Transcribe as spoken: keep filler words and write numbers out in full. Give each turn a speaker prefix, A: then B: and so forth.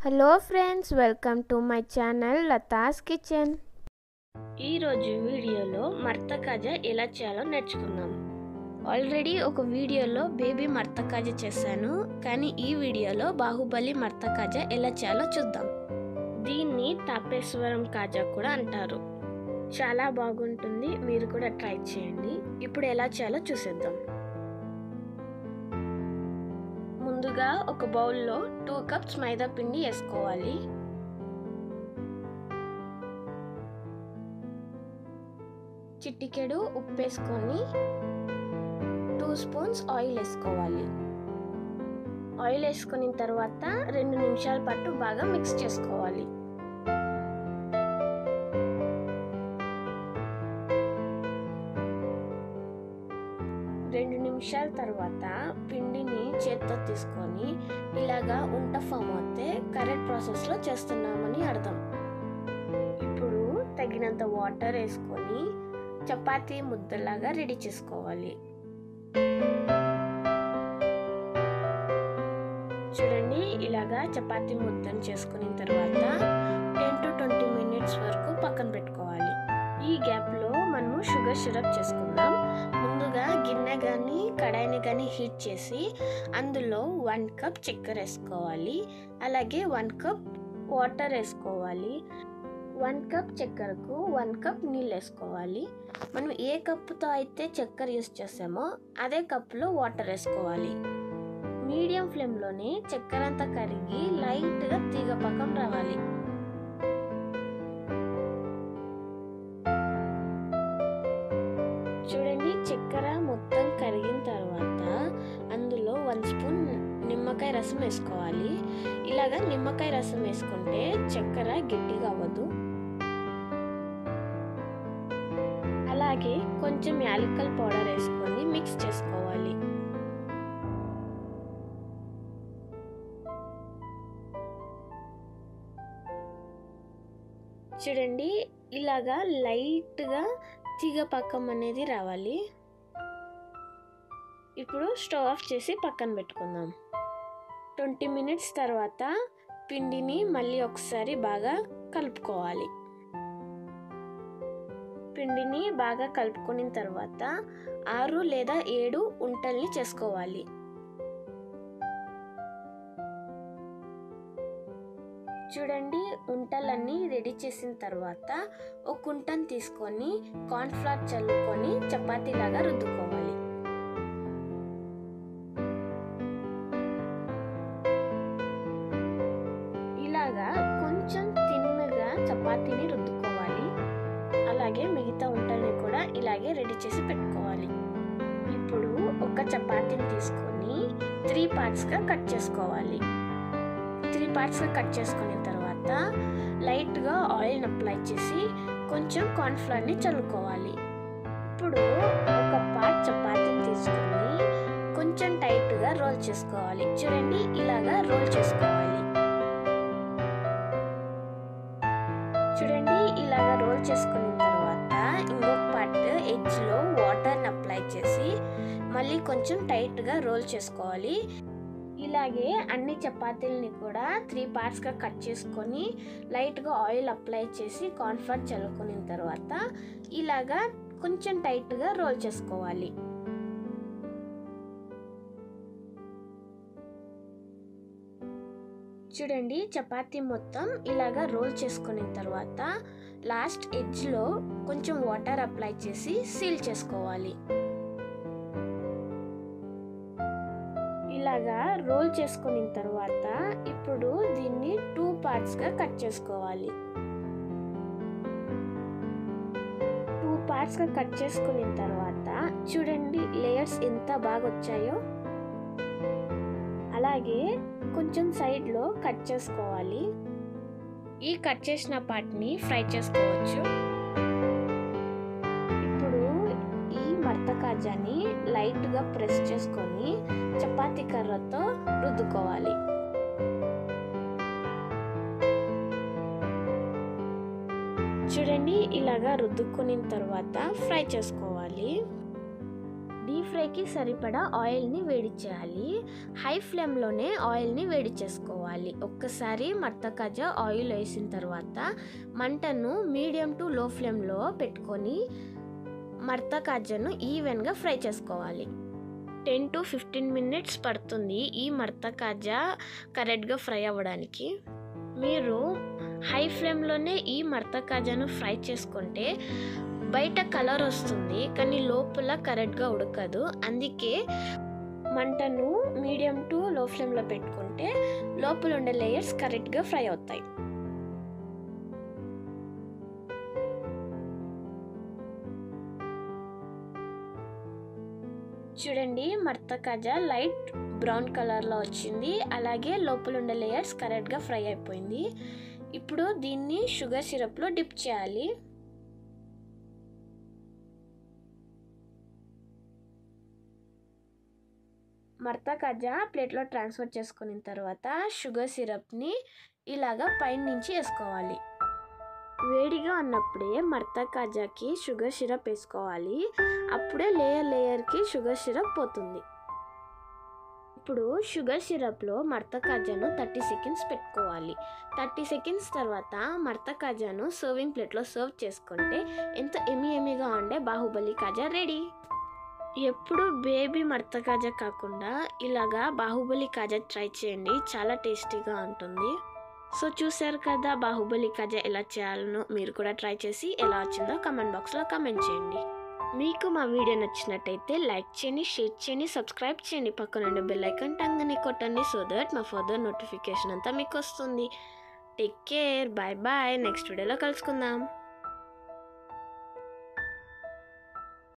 A: Hello friends, welcome to my channel Latha's kitchen.
B: ఈరోజు వీడియోలో మర్త కాజా ఎలా చేయాలో నేర్చుకుందాం. ఆల్రెడీ ఒక వీడియోలో బేబీ మర్త కాజా చేశాను, కానీ ఈ వీడియోలో బాహుబలి మర్త కాజా ఎలా చేయాలో చూద్దాం. దీన్ని తాపేశ్వరం కాజా కూడా అంటారు. చాలా బాగుంటుంది, మీరు కూడా ట్రై చేయండి. ఇప్పుడు ఎలా చేయాలో చూసేద్దాం. ముందుగా ఒక బౌల్లో టూ కప్స్ మైదా పిండి వేసుకోవాలి. చిటికెడు ఉప్పు వేసుకొని టూ స్పూన్స్ ఆయిల్ వేసుకోవాలి. ఆయిల్ వేసుకున్న తర్వాత రెండు నిమిషాల పాటు బాగా మిక్స్ చేసుకోవాలి. రెండు నిమిషాల తర్వాత పిండిని చేత్తో తీసుకొని ఇలాగా ఉంట ఫామ్ అవుతే కరెక్ట్ ప్రాసెస్లో చేస్తున్నామని అర్థం. ఇప్పుడు తగినంత వాటర్ వేసుకొని చపాతీ ముద్దలాగా రెడీ చేసుకోవాలి. చూడండి, ఇలాగా చపాతీ ముద్దను చేసుకున్న తర్వాత టెన్ టు ట్వంటీ మినిట్స్ వరకు పక్కన పెట్టుకోవాలి. ఈ గ్యాప్లో మనము షుగర్ సిరప్ చేసుకుందాం. ముందుగా గిన్నె కానీ కడాయిని కానీ హీట్ చేసి అందులో వన్ కప్ చక్కెర వేసుకోవాలి. అలాగే వన్ కప్ వాటర్ వేసుకోవాలి. వన్ కప్ చక్కెరకు వన్ కప్ నీళ్ళు వేసుకోవాలి. మనం ఏ కప్పుతో అయితే చక్కెర యూస్ చేసామో అదే కప్పులో వాటర్ వేసుకోవాలి. మీడియం ఫ్లేమ్లోనే చక్కెర అంతా కరిగి లైట్గా తీగ పక్కం రావాలి. చూడండి, చక్కెర మొత్తం కరిగిన తర్వాత అందులో వన్ స్పూన్ నిమ్మకాయ రసం వేసుకోవాలి. ఇలాగా నిమ్మకాయ రసం వేసుకుంటే చక్కెర గట్టిగా అవ్వదు. అలాగే కొంచెం యాలక్కల పౌడర్ వేసుకొని మిక్స్ చేసుకోవాలి. చూడండి, ఇలాగా లైట్గా తీగ పక్కం అనేది రావాలి. ఇప్పుడు స్టవ్ ఆఫ్ చేసి పక్కన పెట్టుకుందాం. ట్వంటీ మినిట్స్ తర్వాత పిండిని మళ్ళీ ఒకసారి బాగా కలుపుకోవాలి. పిండిని బాగా కలుపుకున్న తర్వాత ఆరు లేదా ఏడు ఉంటల్ని చేసుకోవాలి. చూడండి, ఉంటలన్నీ రెడీ చేసిన తర్వాత ఒక ఉంటను తీసుకొని కార్న్ఫ్లవర్ చల్లుకొని చపాతీలాగా రుద్దుకోవాలి. ఇలాగా కొంచెం తిన్నగా చపాతీని రుద్దుకోవాలి. అలాగే మిగతా ఉంటల్ని కూడా ఇలాగే రెడీ చేసి పెట్టుకోవాలి. ఇప్పుడు ఒక చపాతీని తీసుకొని త్రీ పార్ట్స్గా కట్ చేసుకోవాలి. త్రీ పార్ట్స్గా కట్ చేసుకున్న తర్వాత లైట్గా ఆయిల్ అప్లై చేసి కొంచెం కార్న్ఫ్లవర్ని చల్లుకోవాలి. ఇప్పుడు ఒక పార్ట్ చపాతీని తీసుకొని కొంచెం టైట్గా రోల్ చేసుకోవాలి. చూడండి, ఇలాగా రోల్ చేసుకోవాలి. చూడండి, ఇలాగా రోల్ చేసుకున్న తర్వాత ఇంకొక పార్ట్ ఎడ్జ్లో వాటర్ని అప్లై చేసి మళ్ళీ కొంచెం టైట్గా రోల్ చేసుకోవాలి. ఇలాగే అన్ని చపాతీలని కూడా త్రీ పార్ట్స్గా కట్ చేసుకొని లైట్గా ఆయిల్ అప్లై చేసి కార్న్ఫ్లవర్ చల్లుకున్న తర్వాత ఇలాగా కొంచెం టైట్గా రోల్ చేసుకోవాలి. చూడండి, చపాతీ మొత్తం ఇలాగా రోల్ చేసుకున్న తర్వాత లాస్ట్ ఎడ్జ్లో కొంచెం వాటర్ అప్లై చేసి సీల్ చేసుకోవాలి. ఇలాగా రోల్ చేసుకున్న తర్వాత ఇప్పుడు దీన్ని టూ పార్ట్స్గా కట్ చేసుకోవాలి. టూ పార్ట్స్గా కట్ చేసుకున్న తర్వాత చూడండి, లేయర్స్ ఎంత బాగా వచ్చాయో. అలాగే కొంచెం సైడ్లో కట్ చేసుకోవాలి. ఈ కట్ చేసిన పార్ట్ని ఫ్రై చేసుకోవచ్చు. ఇప్పుడు ఈ మర్త కాజాని లైట్గా ప్రెస్ చేసుకొని చపాతీ కర్రతో రుద్దుకోవాలి. చూడండి, ఇలాగా రుద్దుకున్న తర్వాత ఫ్రై చేసుకోవాలి. డీప్ ఫ్రైకి సరిపడా ఆయిల్ని వేడి చేయాలి. హై ఫ్లేమ్లోనే ఆయిల్ని వేడి చేసుకోవాలి. ఒక్కసారి మర్త కాజా ఆయిల్ వేసిన తర్వాత మంటను మీడియం టు లో ఫ్లేమ్లో పెట్టుకొని మర్త కాజాను ఈవెన్గా ఫ్రై చేసుకోవాలి. టెన్ టు ఫిఫ్టీన్ మినిట్స్ పడుతుంది ఈ మర్త కాజా కరెక్ట్గా ఫ్రై అవ్వడానికి. మీరు హై ఫ్లేమ్లోనే ఈ మర్త కాజాను ఫ్రై చేసుకుంటే బయట కలర్ వస్తుంది, కానీ లోపల కరెక్ట్గా ఉడకదు. అందుకే మంటను మీడియం టు లో ఫ్లేమ్లో పెట్టుకుంటే లోపల ఉండే లేయర్స్ కరెక్ట్గా ఫ్రై అవుతాయి. చూడండి, మర్త కాజా లైట్ బ్రౌన్ కలర్లో వచ్చింది, అలాగే లోపల ఉండే లేయర్స్ కరెక్ట్గా ఫ్రై అయిపోయింది. ఇప్పుడు దీన్ని షుగర్ సిరప్లో డిప్ చేయాలి. మర్త కాజా ప్లేట్లో ట్రాన్స్ఫర్ చేసుకున్న తర్వాత షుగర్ సిరప్ని ఇలాగా పైన నుంచి వేసుకోవాలి. వేడిగా ఉన్నప్పుడే మర్త కాజాకి షుగర్ సిరప్ వేసుకోవాలి. అప్పుడే లేయర్ లేయర్కి షుగర్ సిరప్ పోతుంది. ఇప్పుడు షుగర్ సిరప్లో మర్త కాజాను థర్టీ సెకండ్స్ పెట్టుకోవాలి. థర్టీ సెకండ్స్ తర్వాత మర్త కాజాను సర్వింగ్ ప్లేట్లో సర్వ్ చేసుకుంటే ఎంతో ఎమి ఎమిగా ఉండే బాహుబలి కాజా రెడీ. ఎప్పుడు బేబీ మర్త కాజా కాకుండా ఇలాగా బాహుబలి కాజా ట్రై చేయండి, చాలా టేస్టీగా ఉంటుంది. సో చూసారు కదా బాహుబలి కాజా ఎలా చేయాలనో. మీరు కూడా ట్రై చేసి ఎలా వచ్చిందో కమెంట్ బాక్స్లో కమెంట్ చేయండి. మీకు మా వీడియో నచ్చినట్టయితే లైక్ చేయండి, షేర్ చేయండి, సబ్స్క్రైబ్ చేయండి. పక్కన బెల్ ఐకాన్ టంగని కొట్టండి, సో దట్ మా ఫర్దర్ నోటిఫికేషన్ అంతా మీకు వస్తుంది. Take care, bye bye. Next వీడియోలో కలుసుకుందాం.